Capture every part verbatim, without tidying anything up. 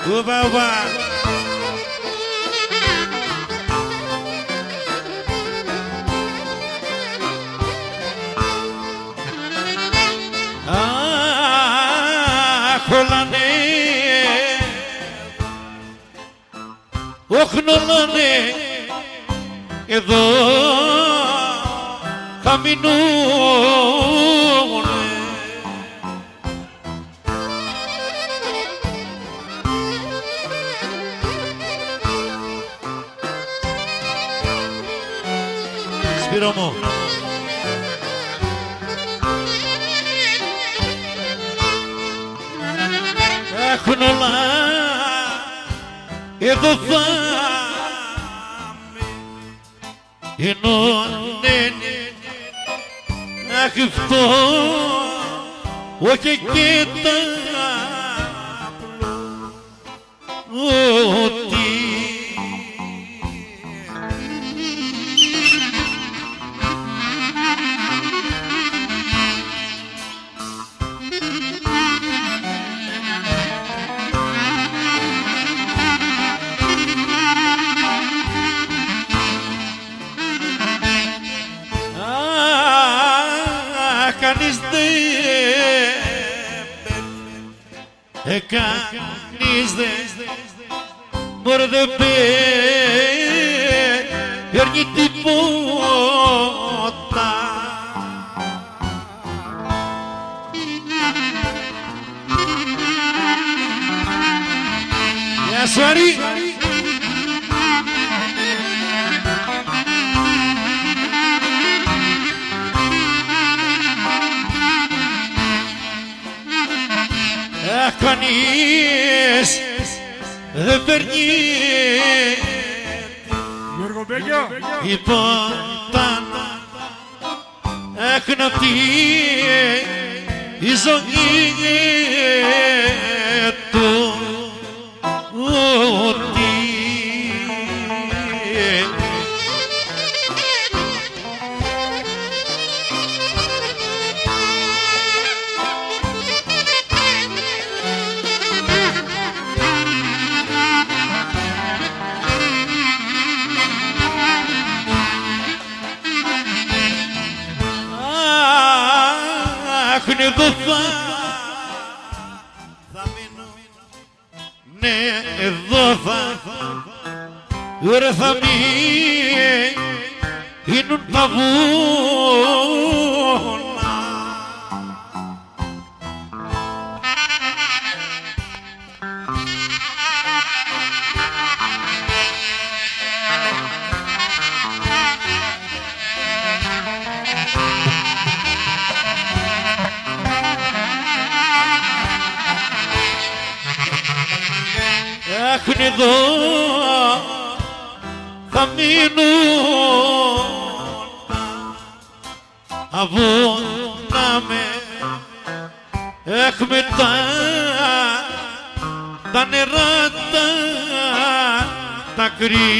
Ουβα, ουβα. Αχ, όλα ναι. Όχι όλα ναι. Εδώ θα μείνουν. Σπύρο μου. Έχουν όλα εδώ θα ενώνε. Αχ, αυτό όχι και τα ότι κανείς δεν κανείς δεν μπορεί δεν παίρνει τίποτα. Γεια σου Άρη. Αχ, κανείς δεν παίρνει υπόταν. Αχ, να πει η ζωή του ότι εδώ θα, θα μείνω. Ναι, εδώ θα, ρε θα μείνουν τα βούνα. Αχ, εδώ θα μείνουν τα βούνα με. Αχ, μετά τα νερά τα, τα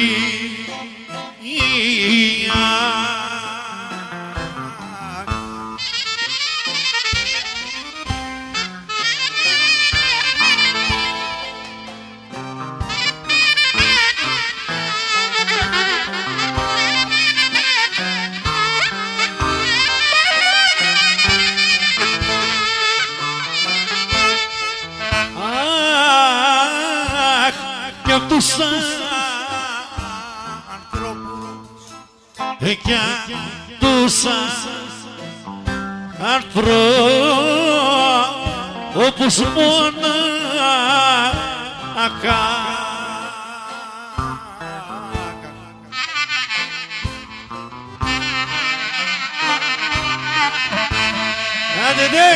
κρύα. Για τους ανθρώπους, για τους ανθρώπους μονάχα. Άντε δε!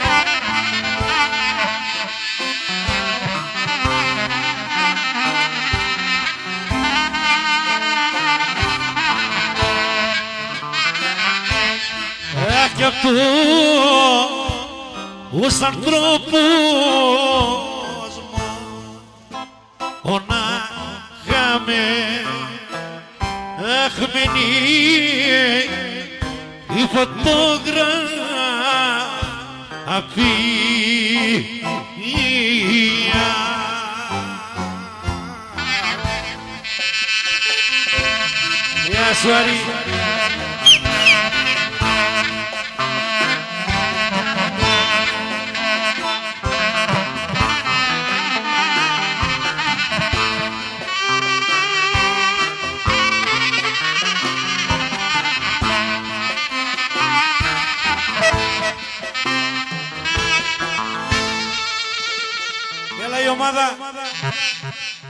Για τους ανθρώπους μονάχα με. Αχ, μείνει η φωτογραφία. Κασουαρή. Έλα η ομάδα.